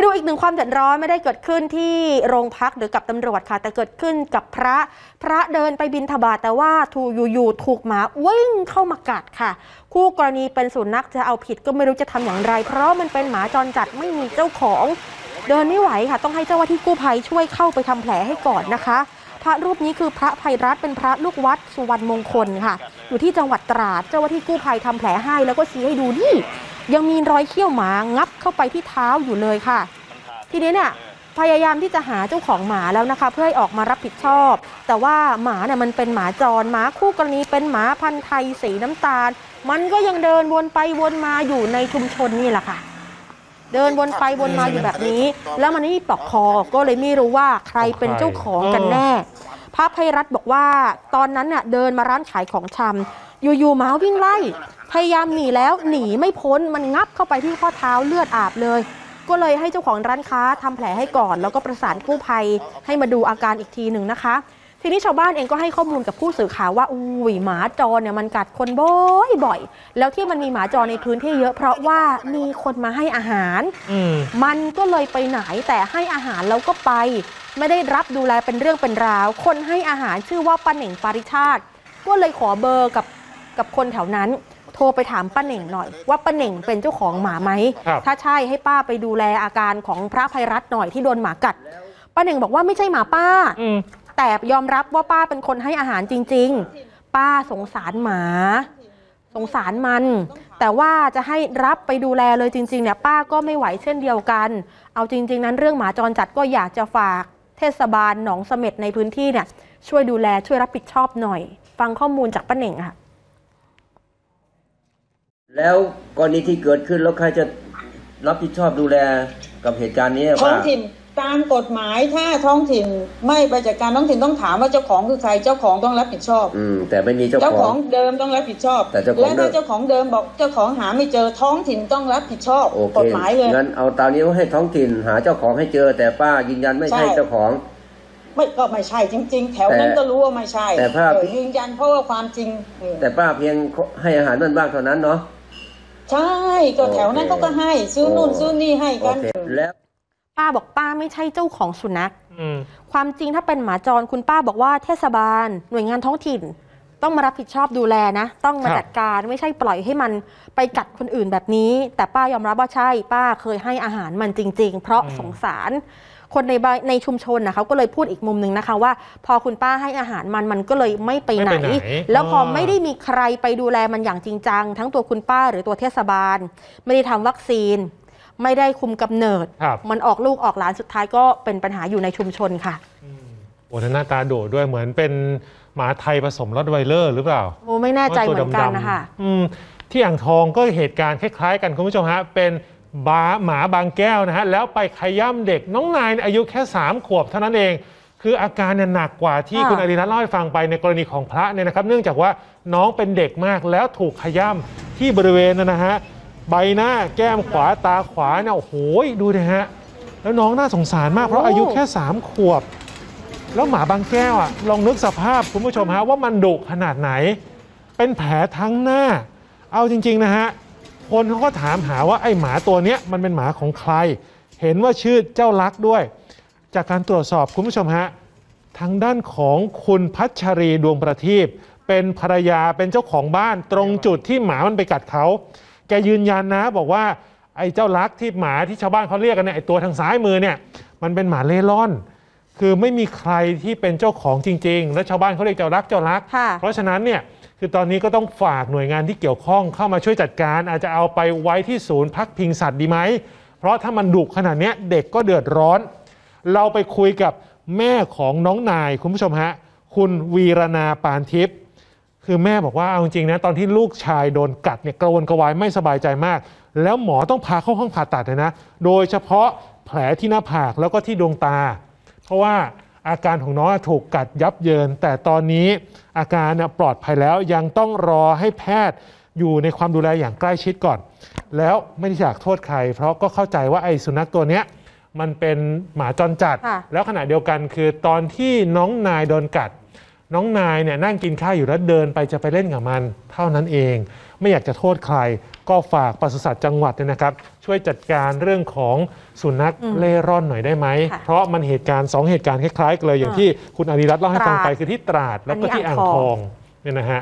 ดูอีกหนึ่งความเดือดร้อนไม่ได้เกิดขึ้นที่โรงพักหรือกับตำรวจค่ะแต่เกิดขึ้นกับพระเดินไปบิณฑบาตแต่ว่าอยู่ถูกหมาวิ่งเข้ามากัดค่ะคู่กรณีเป็นสุนัขจะเอาผิดก็ไม่รู้จะทำอย่างไรเพราะมันเป็นหมาจรจัดไม่มีเจ้าของเดินไม่ไหวค่ะต้องให้เจ้าหน้าที่กู้ภัยช่วยเข้าไปทำแผลให้ก่อนนะคะพระรูปนี้คือพระไพรัตน์เป็นพระลูกวัดสุวรรณมงคลค่ะอยู่ที่จังหวัดตราดเจ้าหน้าที่กู้ภัยทำแผลให้แล้วก็ชี้ให้ดูนี่ยังมีรอยเขี้ยวหมางับเข้าไปที่เท้าอยู่เลยค่ะทีนี้เนี่ยพยายามที่จะหาเจ้าของหมาแล้วนะคะเพื่อให้ออกมารับผิดชอบแต่ว่าหมาเนี่ยมันเป็นหมาจรหมาคู่กรณีเป็นหมาพันธุ์ไทยสีน้ำตาลมันก็ยังเดินวนไปวนมาอยู่ในชุมชนนี่แหละค่ะเดินวนไปวนมาอยู่แบบนี้แล้วมันไม่มีปลอกคอก็เลยไม่รู้ว่าใครเป็นเจ้าของกันแน่พระไพรัตน์บอกว่าตอนนั้นเนี่ยเดินมาร้านขายของชำอยู่ๆหมาวิ่งไล่พยายามหนีแล้วหนีไม่พ้นมันงับเข้าไปที่ข้อเท้าเลือดอาบเลยก็เลยให้เจ้าของร้านค้าทำแผลให้ก่อนแล้วก็ประสานกู้ภัยให้มาดูอาการอีกทีหนึ่งนะคะทีนี้ชาวบ้านเองก็ให้ข้อมูลกับผู้สื่อข่าวว่าอุ้ยหมาจรเนี่ยมันกัดคนบ่อยแล้วที่มันมีหมาจรในพื้นที่เยอะเพราะว่ามีคนมาให้อาหารมันก็เลยไปไหนแต่ให้อาหารแล้วก็ไปไม่ได้รับดูแลเป็นเรื่องเป็นราวคนให้อาหารชื่อว่าป้าเหน่งปาริชาติก็เลยขอเบอร์กับคนแถวนั้นโทรไปถามป้าเหน่งหน่อยว่าป้าเหน่งเป็นเจ้าของหมาไหมถ้าใช่ให้ป้าไปดูแลอาการของพระไพรัตน์หน่อยที่โดนหมากัดป้าเหน่งบอกว่าไม่ใช่หมาป้าแต่ยอมรับว่าป้าเป็นคนให้อาหารจริงๆป้าสงสารหมาสงสารมันแต่ว่าจะให้รับไปดูแลเลยจริงๆเนี่ยป้าก็ไม่ไหวเช่นเดียวกันเอาจริงๆนั้นเรื่องหมาจรจัดก็อยากจะฝากเทศบาลหนองเสม็ดในพื้นที่เนี่ยช่วยดูแลช่วยรับผิดชอบหน่อยฟังข้อมูลจากป้าเหน่งค่ะแล้วกรณีที่เกิดขึ้นแล้วใครจะรับผิดชอบดูแลกับเหตุการณ์นี้ท้องถิ่นตามกฎหมายถ้าท้องถิ่นไม่ไปจัดการท้องถิ่นต้องถามว่าเจ้าของคือใครเจ้าของต้องรับผิดชอบแต่ไม่มีเจ้าของเดิมต้องรับผิดชอบและถ้าเจ้าของเดิมบอกเจ้าของหาไม่เจอท้องถิ่นต้องรับผิดชอบกฎหมายเลยงั้นเอาตามนี้ว่าให้ท้องถิ่นหาเจ้าของให้เจอแต่ป้ายืนยันไม่ใช่เจ้าของก็ไม่ใช่จริงๆแถวนั้นก็รู้ว่าไม่ใช่แต่ป้ายืนยันเพราะว่าความจริงแต่ป้าเพียงให้อาหารมันบ้างเท่านั้นเนาะใช่ก็แถวนั้นเขาก็ให้ซื้อนู่นซื้อนี่ให้กันแล้วป้าบอกป้าไม่ใช่เจ้าของสุนัขความจริงถ้าเป็นหมาจรคุณป้าบอกว่าเทศบาลหน่วยงานท้องถิ่นต้องมารับผิดชอบดูแลนะต้องมาจัดการไม่ใช่ปล่อยให้มันไปกัดคนอื่นแบบนี้แต่ป้ายอมรับว่าใช่ป้าเคยให้อาหารมันจริงๆเพราะสงสารคนในชุมชนนะเขาก็เลยพูดอีกมุมหนึ่งนะคะว่าพอคุณป้าให้อาหารมันก็เลยไม่ไปไหนแล้วพอไม่ได้มีใครไปดูแลมันอย่างจริงจังทั้งตัวคุณป้าหรือตัวเทศบาลไม่ได้ทำวัคซีนไม่ได้คุมกำเนิดมันออกลูกออกหลานสุดท้ายก็เป็นปัญหาอยู่ในชุมชนค่ะโอ้หน้าตาดุด้วยเหมือนเป็นหมาไทยผสมรอตไวเลอร์หรือเปล่าโอ้ไม่แน่ใจเหมือนกันนะคะที่อ่างทองก็เหตุการณ์คล้ายๆกันคุณผู้ชมฮะเป็นหมาบางแก้วนะฮะแล้วไปขย้ำเด็กน้องนายอายุแค่3 ขวบเท่านั้นเองคืออาการเนี่ยหนักกว่าที่คุณอารีรัตน์เล่าให้ฟังไปในกรณีของพระเนี่ยนะครับเนื่องจากว่าน้องเป็นเด็กมากแล้วถูกขย้ำที่บริเวณนะฮะใบหน้าแก้มขวาตาขวาเนี่ยโอ้โหดูนะฮะแล้วน้องน่าสงสารมากเพราะอายุแค่3 ขวบแล้วหมาบางแก้วลองนึกสภาพคุณผู้ชมฮะว่ามันดุขนาดไหนเป็นแผลทั้งหน้าเอาจริงๆนะฮะคนเขาก็ถามหาว่าไอ้หมาตัวนี้มันเป็นหมาของใครเห็นว่าชื่อเจ้าลักษณ์ด้วยจากการตรวจสอบคุณผู้ชมฮะทางด้านของคุณพัชรีดวงประทีปเป็นภรรยาเป็นเจ้าของบ้านตรงจุดที่หมามันไปกัดเขาแกยืนยันนะบอกว่าไอ้เจ้าลักษณ์ที่หมาที่ชาวบ้านเขาเรียกกันเนี่ยไอ้ตัวทางซ้ายมือเนี่ยมันเป็นหมาเล่ร่อนคือไม่มีใครที่เป็นเจ้าของจริงๆและชาวบ้านเขาเรียกเจ้าลักษณ์เพราะฉะนั้นเนี่ยคือตอนนี้ก็ต้องฝากหน่วยงานที่เกี่ยวข้องเข้ามาช่วยจัดการอาจจะเอาไปไว้ที่ศูนย์พักพิงสัตว์ดีไหมเพราะถ้ามันดุขนาดนี้เด็กก็เดือดร้อนเราไปคุยกับแม่ของน้องนายคุณผู้ชมฮะคุณวีรนาปานทิพย์คือแม่บอกว่าเอาจริงๆนะตอนที่ลูกชายโดนกัดเนี่ยกระวนกระวายไม่สบายใจมากแล้วหมอต้องพาเข้าห้องผ่าตัดเลยนะโดยเฉพาะแผลที่หน้าผากแล้วก็ที่ดวงตาเพราะว่าอาการของน้องถูกกัดยับเยินแต่ตอนนี้อาการปลอดภัยแล้วยังต้องรอให้แพทย์อยู่ในความดูแลอย่างใกล้ชิดก่อนแล้วไม่ได้อยากโทษใครเพราะก็เข้าใจว่าไอ้สุนัขตัวเนี้ยมันเป็นหมาจรจัดแล้วขณะเดียวกันคือตอนที่น้องนายโดนกัดน้องนายเนี่ยนั่งกินข้าวอยู่แล้วเดินไปจะไปเล่นกับมันเท่านั้นเองไม่อยากจะโทษใครก็ฝากปศุสัตว์จังหวัดเนี่ยนะครับช่วยจัดการเรื่องของสุนัขเล่ร่อนหน่อยได้ไหมเพราะมันเหตุการณ์2เหตุการณ์คล้ายๆกันเลยอย่างที่คุณอารีรัตน์เล่าให้ฟังไปคือที่ตราดแล้วก็ที่อ่างทองเนี่ยนะฮะ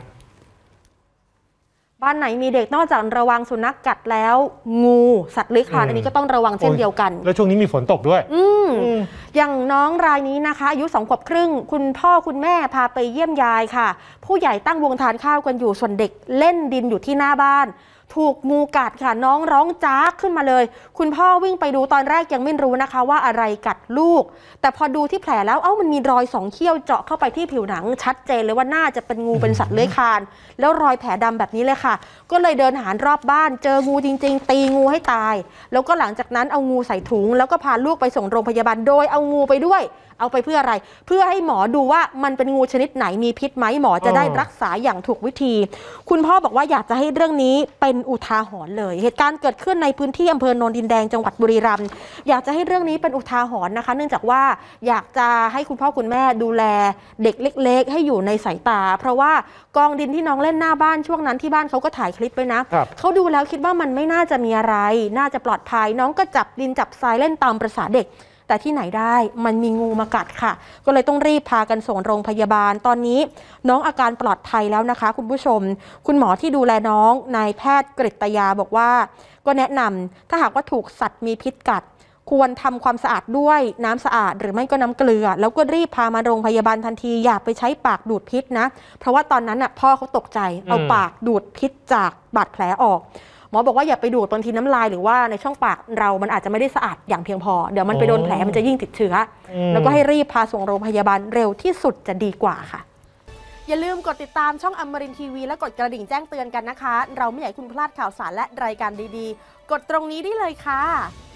บ้านไหนมีเด็กนอกจากระวังสุนัขกัดแล้วงูสัตว์เลื้อยคลานอันนี้ก็ต้องระวังเช่นเดียวกันแล้วช่วงนี้มีฝนตกด้วยอย่างน้องรายนี้นะคะอายุ2 ขวบครึ่งคุณพ่อคุณแม่พาไปเยี่ยมยายค่ะผู้ใหญ่ตั้งวงทานข้าวกันอยู่ส่วนเด็กเล่นดินอยู่ที่หน้าบ้านถูกงูกัดค่ะน้องร้องจ้ากขึ้นมาเลยคุณพ่อวิ่งไปดูตอนแรกยังไม่รู้นะคะว่าอะไรกัดลูกแต่พอดูที่แผลแล้วมันมีรอย2 เขี้ยวเจาะเข้าไปที่ผิวหนังชัดเจนเลยว่าน่าจะเป็นงูเป็นสัตว์เลื้อยคลานแล้วรอยแผลดำแบบนี้เลยค่ะก็เลยเดินหารอบบ้านเจองูจริงๆตีงูให้ตายแล้วก็หลังจากนั้นเอางูใส่ถุงแล้วก็พาลูกไปส่งโรงพยาบาลโดยเอางูไปด้วยเอาไปเพื่ออะไรเพื่อให้หมอดูว่ามันเป็นงูชนิดไหนมีพิษไหมหมอจะได้รักษาอย่างถูกวิธีคุณพ่อบอกว่าอยากจะให้เรื่องนี้เป็นอุทาหรณ์เลยเหตุการณ์เกิดขึ้นในพื้นที่อำเภอโนนดินแดงจังหวัดบุรีรัมย์อยากจะให้เรื่องนี้เป็นอุทาหรณ์นะคะเนื่องจากว่าอยากจะให้คุณพ่อคุณแม่ดูแลเด็กเล็กๆให้อยู่ในสายตาเพราะว่ากองดินที่น้องเล่นหน้าบ้านช่วงนั้นที่บ้านเขาก็ถ่ายคลิปไว้นะเขาดูแล้วคิดว่ามันไม่น่าจะมีอะไรน่าจะปลอดภัยน้องก็จับดินจับทรายเล่นตามประสาเด็กแต่ที่ไหนได้มันมีงูมากัดค่ะก็เลยต้องรีบพากันส่งโรงพยาบาลตอนนี้น้องอาการปลอดภัยแล้วนะคะคุณผู้ชมคุณหมอที่ดูแลน้องนายแพทย์กฤตยาบอกว่าก็แนะนำถ้าหากว่าถูกสัตว์มีพิษกัดควรทำความสะอาดด้วยน้ำสะอาดหรือไม่ก็น้ำเกลือแล้วก็รีบพามาโรงพยาบาลทันทีอย่าไปใช้ปากดูดพิษนะเพราะว่าตอนนั้นพ่อเขาตกใจเอาปากดูดพิษจากบาดแผลออกหมอบอกว่าอย่าไปดูดบางทีน้ำลายหรือว่าในช่องปากเรามันอาจจะไม่ได้สะอาดอย่างเพียงพอเดี๋ยวมันไปโดนแผลมันจะยิ่งติดเชื้อแล้วก็ให้รีบพาส่งโรงพยาบาลเร็วที่สุดจะดีกว่าค่ะอย่าลืมกดติดตามช่องอมรินทร์ทีวีและกดกระดิ่งแจ้งเตือนกันนะคะเราไม่อยากให้คุณพลาดข่าวสารและรายการดีๆกดตรงนี้ได้เลยค่ะ